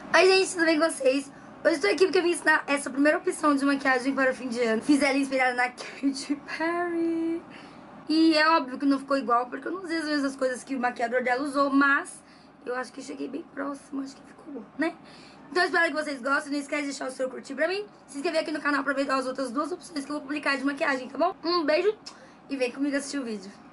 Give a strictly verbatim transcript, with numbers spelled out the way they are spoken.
Oi gente, tudo bem com vocês? Hoje estou aqui porque eu vim ensinar essa primeira opção de maquiagem para o fim de ano. Fiz ela inspirada na Katy Perry. E é óbvio que não ficou igual, porque eu não usei as mesmas coisas que o maquiador dela usou, mas eu acho que cheguei bem próximo, acho que ficou bom, né? Então eu espero que vocês gostem, não esquece de deixar o seu curtir pra mim, se inscrever aqui no canal pra ver as outras duas opções que eu vou publicar de maquiagem, tá bom? Um beijo e vem comigo assistir o vídeo.